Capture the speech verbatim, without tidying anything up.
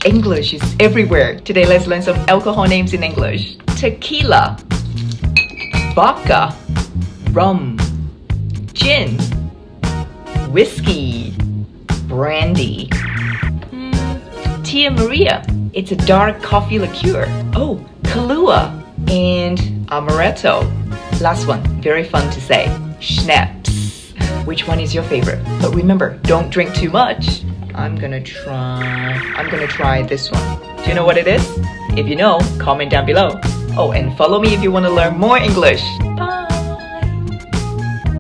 English is everywhere. Today, let's learn some alcohol names in English. Tequila, vodka, rum, gin, whiskey, brandy, mm, Tia Maria. It's a dark coffee liqueur. Oh, Kahlua and amaretto. Last one, very fun to say, schnapps. Which one is your favorite? But remember, don't drink too much. I'm gonna try, I'm gonna try this one. Do you know what it is? If you know, comment down below. Oh, and follow me if you want to learn more English. Bye!